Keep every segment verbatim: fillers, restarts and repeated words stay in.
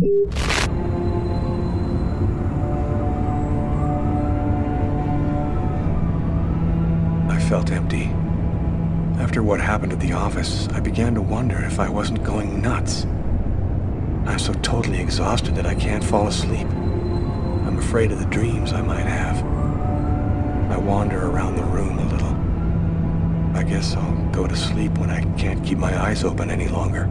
I felt empty. After what happened at the office, I began to wonder if I wasn't going nuts. I'm so totally exhausted that I can't fall asleep. I'm afraid of the dreams I might have. I wander around the room a little. I guess I'll go to sleep when I can't keep my eyes open any longer.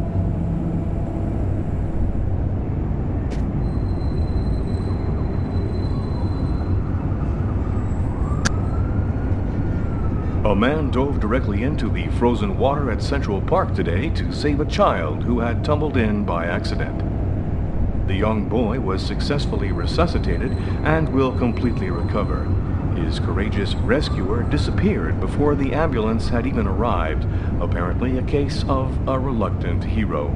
A man dove directly into the frozen water at Central Park today to save a child who had tumbled in by accident. The young boy was successfully resuscitated and will completely recover. His courageous rescuer disappeared before the ambulance had even arrived, apparently a case of a reluctant hero.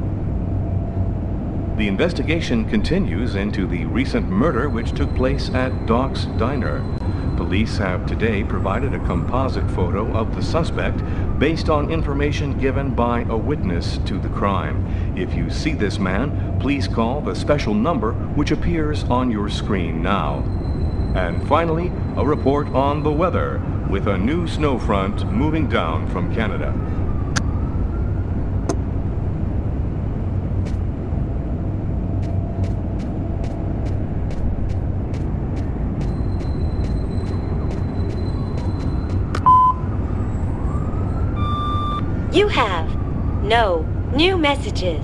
The investigation continues into the recent murder which took place at Doc's Diner. Police have today provided a composite photo of the suspect based on information given by a witness to the crime. If you see this man, please call the special number which appears on your screen now. And finally, a report on the weather with a new snow front moving down from Canada. You have no new messages.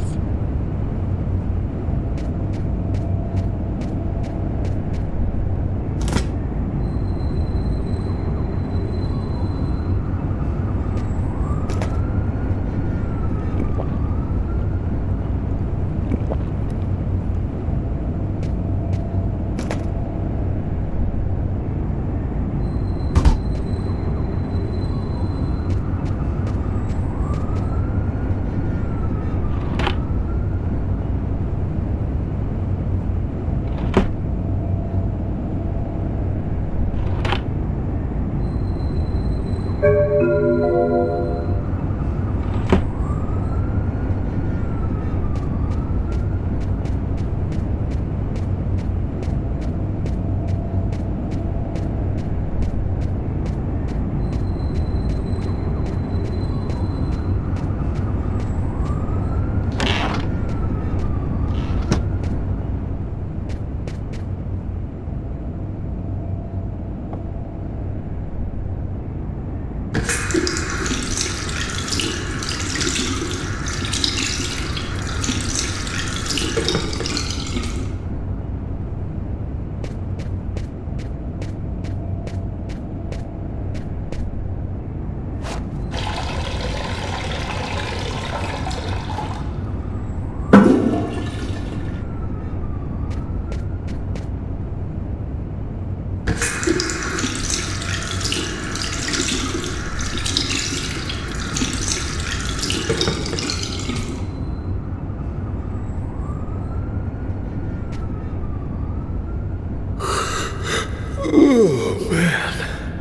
Oh, man.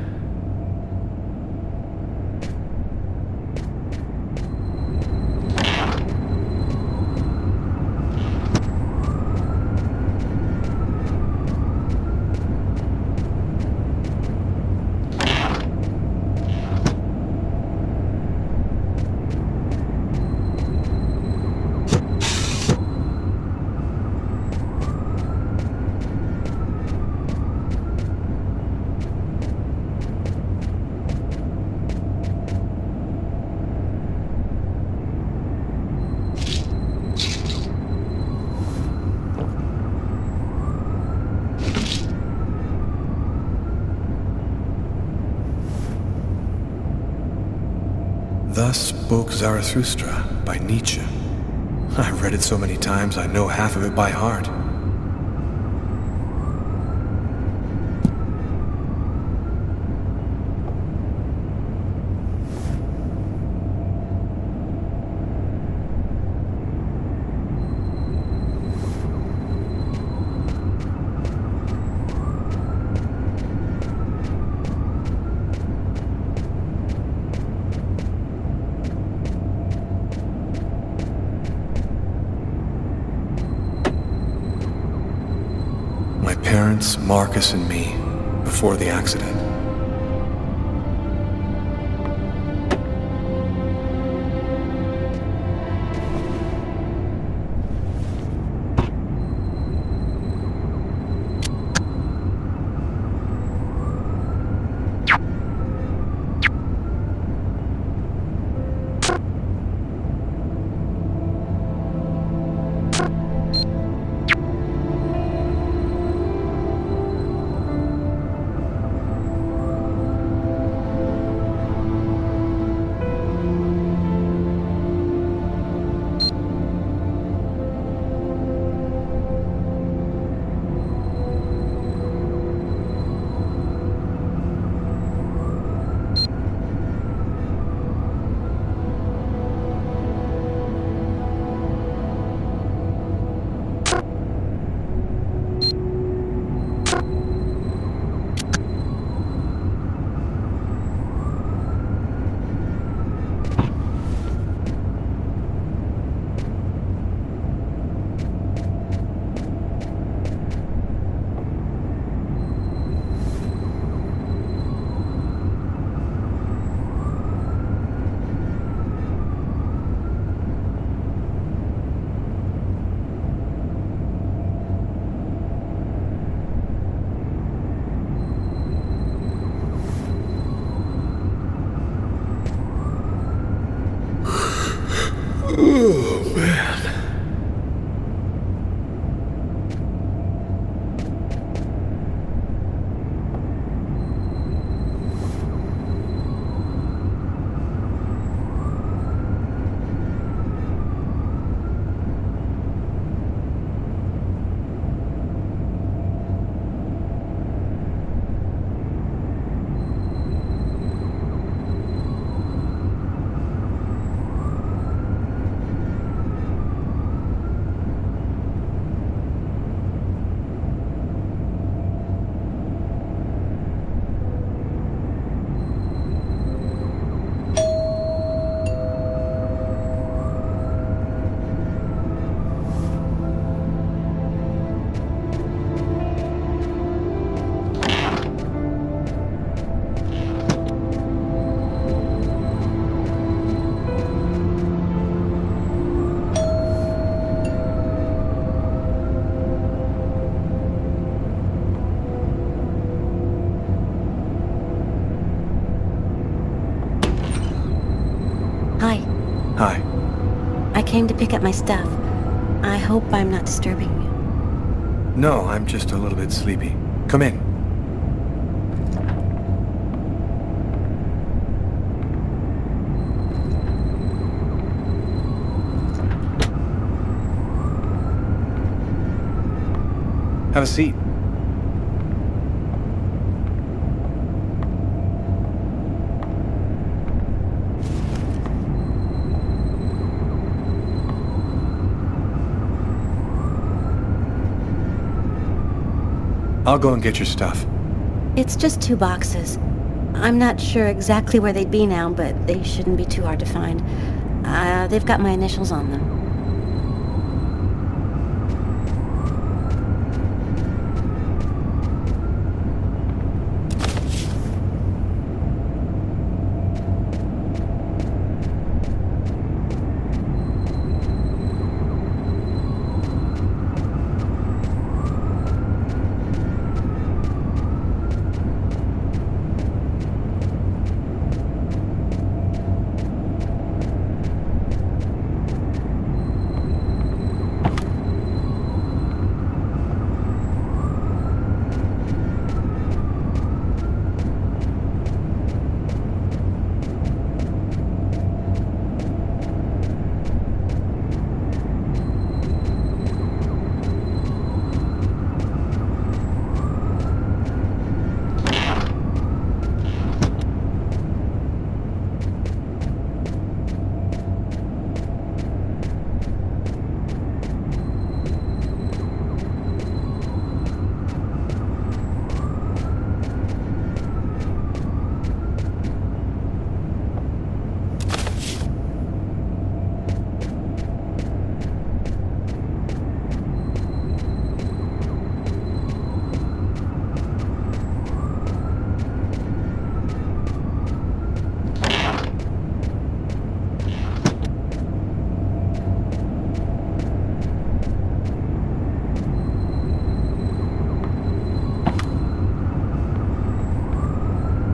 Thus spoke Zarathustra by Nietzsche. I've read it so many times I know half of it by heart. Clarence, Marcus, and me before the accident. Oh, man. Hi. I came to pick up my stuff. I hope I'm not disturbing you. No, I'm just a little bit sleepy. Come in. Have a seat. I'll go and get your stuff. It's just two boxes. I'm not sure exactly where they'd be now, but they shouldn't be too hard to find. Uh, they've got my initials on them.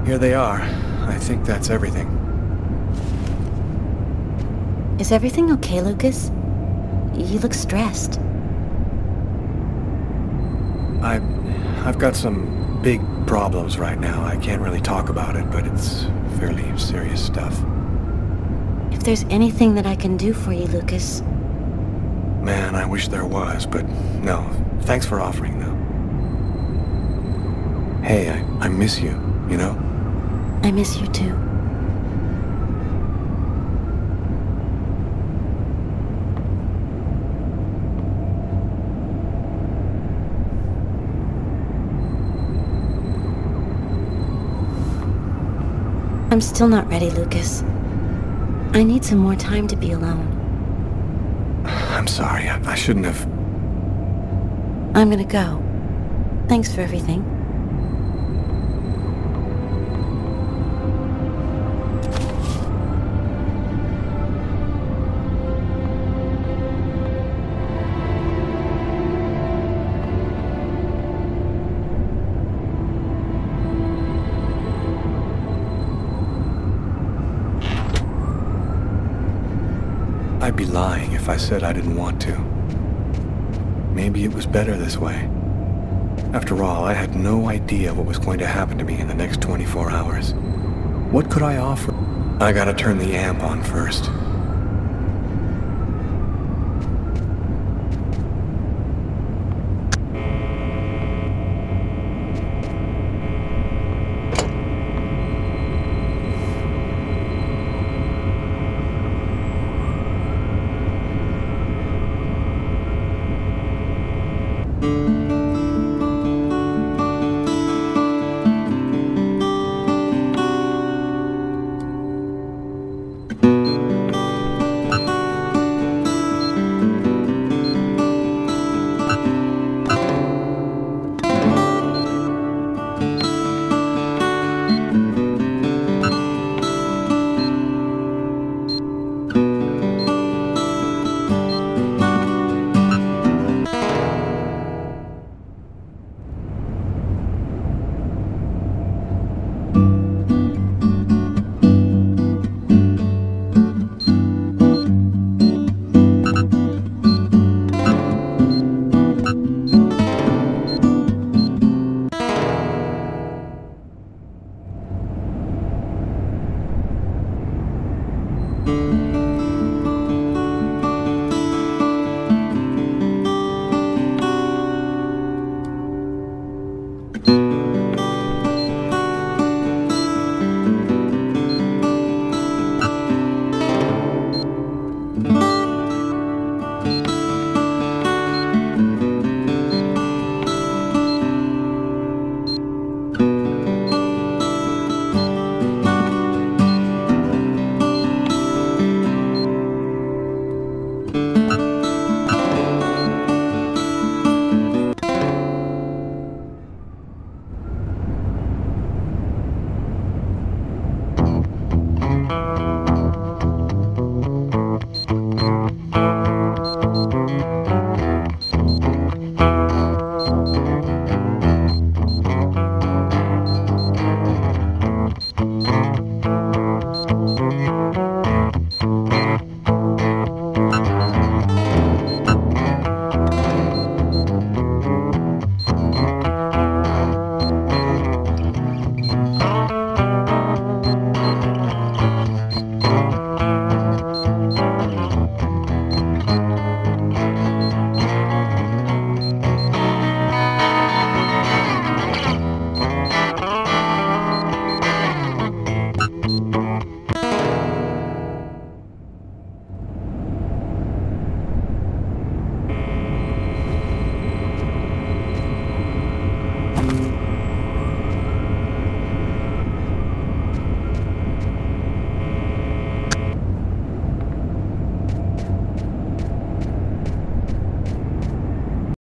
Here they are. I think that's everything. Is everything okay, Lucas? You look stressed. I... I've got some big problems right now. I can't really talk about it, but it's fairly serious stuff. If there's anything that I can do for you, Lucas... Man, I wish there was, but no. Thanks for offering, though. Hey, I, I miss you, you know? I miss you too. I'm still not ready, Lucas. I need some more time to be alone. I'm sorry, I, I shouldn't have... I'm gonna go. Thanks for everything. I'd be lying if I said I didn't want to. Maybe it was better this way. After all, I had no idea what was going to happen to me in the next twenty-four hours. What could I offer? I gotta turn the amp on first. Mm-hmm.